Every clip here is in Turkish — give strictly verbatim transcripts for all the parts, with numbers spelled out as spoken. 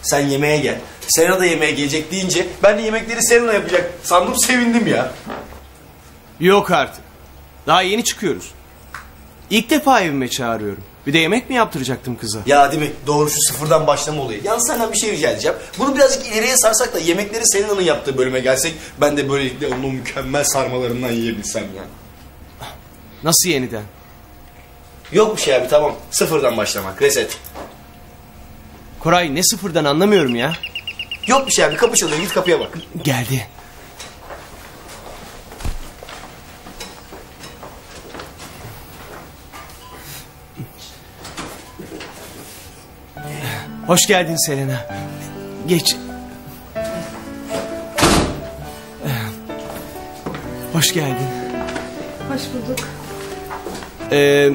sen yemeğe gel. Selena da yemeğe gelecek deyince ben de yemekleri Selena yapacak sandım, sevindim ya. Yok artık. Daha yeni çıkıyoruz. İlk defa evime çağırıyorum. Bir de yemek mi yaptıracaktım kıza? Ya değil mi? Doğru, şu sıfırdan başlama olayı. Yalnız senden bir şey rica edeceğim. Bunu birazcık ileriye sarsak da yemekleri Selena'nın yaptığı bölüme gelsek, ben de böylelikle onun o mükemmel sarmalarından yiyebilsem ya. Nasıl yeniden? Yok bir şey abi, tamam. Sıfırdan başlamak. Reset. Koray, ne sıfırdan anlamıyorum ya. Yok bir şey abi, kapı çalıyor. Git kapıya bak. Geldi. Hoş geldin Selena. Geç. Hoş geldin. Hoş bulduk. Ee,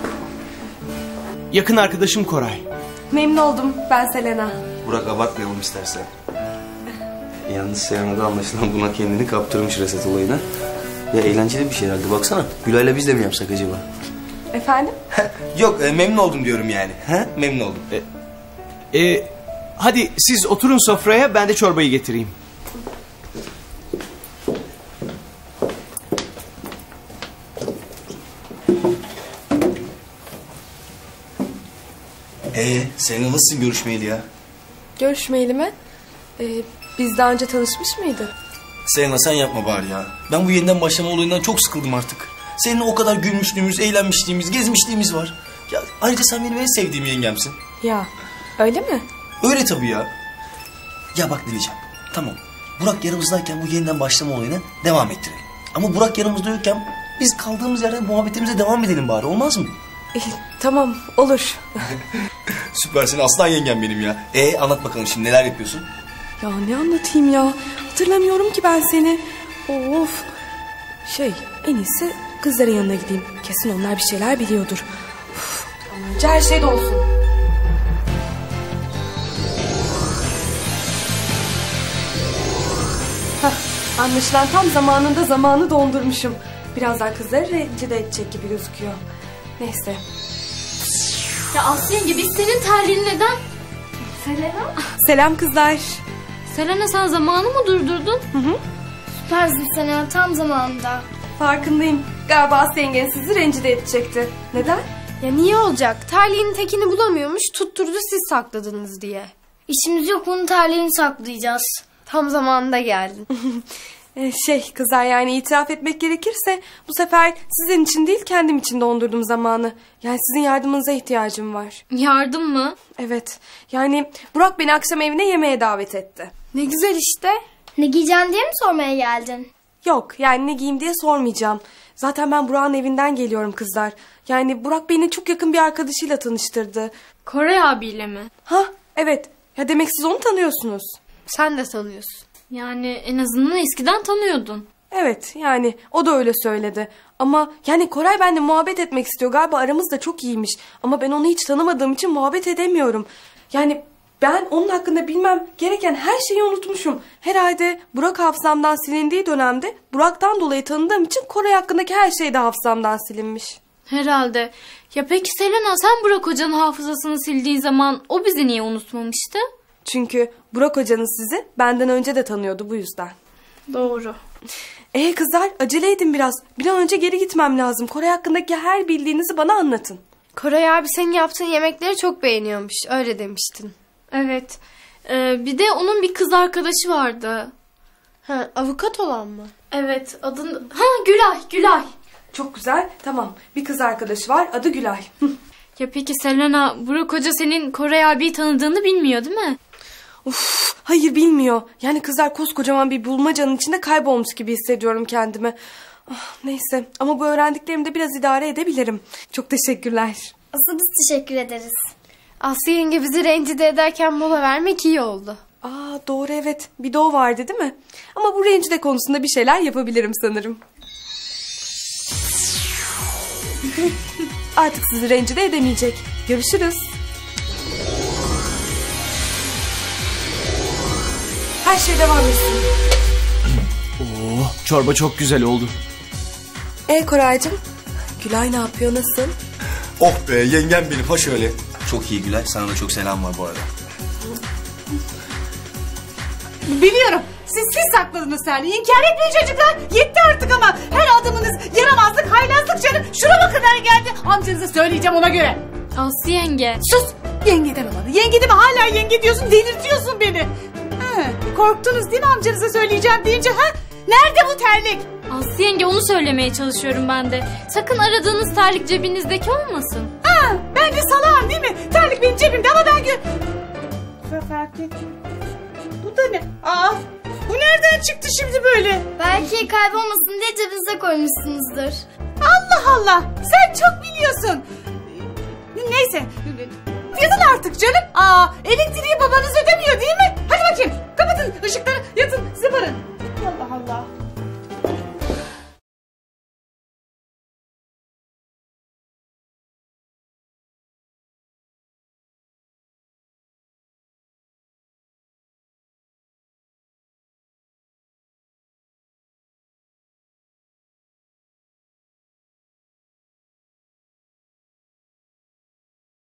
yakın arkadaşım Koray. Memnun oldum. Ben Selena. Burak, abartmayalım istersen. Yalnız Selena'da anlaşılan buna kendini kaptırmış reset olayına. Ya eğlenceli bir şey herhalde, baksana. Gülay'la biz de mi yapsak acaba? Efendim? Yok, e, memnun oldum diyorum yani. He? Memnun oldum. E, e, hadi siz oturun sofraya, ben de çorbayı getireyim. Ee, Selena nasılsın görüşmeyeli ya? Görüşmeyeli mi? Ee, biz daha önce tanışmış mıydık? Selena sen yapma bari ya. Ben bu yeniden başlama olayından çok sıkıldım artık. Seninle o kadar gülmüşlüğümüz, eğlenmişliğimiz, gezmişliğimiz var. Ya ayrıca sen benim en sevdiğim yengemsin. Ya öyle mi? Öyle tabii ya. Ya bak, diyeceğim. Tamam. Burak yanımızdayken bu yeniden başlama olayına devam ettirelim. Ama Burak yanımızda yokken biz kaldığımız yerden muhabbetimize devam edelim bari, olmaz mı? Ee, tamam, olur. Süpersin, aslan yengem benim ya. E anlat bakalım şimdi, neler yapıyorsun? Ya ne anlatayım ya? Hatırlamıyorum ki ben seni. Of. Şey, en iyisi kızların yanına gideyim. Kesin onlar bir şeyler biliyordur. Uf, onlarca her şey de olsun. Hah, anlaşılan tam zamanında zamanı dondurmuşum. Birazdan kızları rencide edecek gibi gözüküyor. Neyse. Ya Aslı yenge, biz senin terliğini neden... Selena? Selam kızlar. Selena, sen zamanı mı durdurdun? Hı hı. Süpersin Selena, tam zamanında. Farkındayım. Galiba Aslı yengen sizi rencide edecekti. Neden? Ya niye olacak? Terliğin tekini bulamıyormuş, tutturdu siz sakladınız diye. İşimiz yok, onun terliğini saklayacağız. Tam zamanında geldin. Ee, şey kızlar, yani itiraf etmek gerekirse bu sefer sizin için değil kendim için dondurdum zamanı. Yani sizin yardımınıza ihtiyacım var. Yardım mı? Evet, yani Burak beni akşam evine yemeğe davet etti. Ne güzel işte. Ne giyeceksin diye mi sormaya geldin? Yok, yani ne giyeyim diye sormayacağım. Zaten ben Burak'ın evinden geliyorum kızlar. Yani Burak beni çok yakın bir arkadaşıyla tanıştırdı. Koray abiyle mi? Ha evet, ya demek siz onu tanıyorsunuz. Sen de tanıyorsun. Yani en azından eskiden tanıyordun. Evet, yani o da öyle söyledi. Ama yani Koray benimle muhabbet etmek istiyor. Galiba aramız da çok iyiymiş. Ama ben onu hiç tanımadığım için muhabbet edemiyorum. Yani ben onun hakkında bilmem gereken her şeyi unutmuşum. Herhalde Burak hafızamdan silindiği dönemde Burak'tan dolayı tanıdığım için Koray hakkındaki her şey de hafızamdan silinmiş. Herhalde. Ya peki Selena, sen Burak Hoca'nın hafızasını sildiği zaman o bizi niye unutmamıştı? Çünkü Burak hocanız sizi benden önce de tanıyordu, bu yüzden. Doğru. Ee kızlar, acele edin biraz. Bir an önce geri gitmem lazım. Koray hakkındaki her bildiğinizi bana anlatın. Koray abi senin yaptığın yemekleri çok beğeniyormuş. Öyle demiştin. Evet. Ee, bir de onun bir kız arkadaşı vardı. Ha, avukat olan mı? Evet. Adını... Ha, Gülay. Gülay. Çok güzel. Tamam. Bir kız arkadaşı var. Adı Gülay. Ya peki Selena, Burak Hoca senin Koray abiyi tanıdığını bilmiyor değil mi? Uf, hayır bilmiyor. Yani kızlar, koskocaman bir bulmacanın içinde kaybolmuş gibi hissediyorum kendimi. Ah, neyse, ama bu öğrendiklerimde biraz idare edebilirim. Çok teşekkürler. Asıl biz teşekkür ederiz. Aslı yenge bizi rencide ederken mola vermek iyi oldu. Aa doğru, evet. Bir de o vardı değil mi? Ama bu rencide konusunda bir şeyler yapabilirim sanırım. Artık sizi rencide edemeyecek. Görüşürüz. Her şey devam etsin. Oo, çorba çok güzel oldu. E Koraycığım, Gülay ne yapıyor, nasıl? Oh be, yengem benim, ha şöyle. Çok iyi Gülay, sana da çok selam var bu arada. Biliyorum. Siz siz sakladınız terliği. İnkar etmeyin çocuklar. Yetti artık ama. Her adımınız yaramazlık, haylazlık canım. Şurama kadar geldi. Amcanıza söyleyeceğim ona göre. Aslı yenge. Sus. Yenge deme bana. Yenge deme. Hala yenge diyorsun. Delirtiyorsun beni. Ha, korktunuz değil mi amcanıza söyleyeceğim deyince? Ha? Nerede bu terlik? Aslı yenge, onu söylemeye çalışıyorum ben de. Sakın aradığınız terlik cebinizdeki olmasın. Ha, ben de salağım değil mi? Terlik benim cebimde ama ben gö... Fark ettim. Bu da ne? Aa, bu nereden çıktı şimdi böyle? Belki kaybolmasın diye cebinize koymuşsunuzdur. Allah Allah, sen çok biliyorsun. Neyse, yazın artık canım. Aa, elektriği baba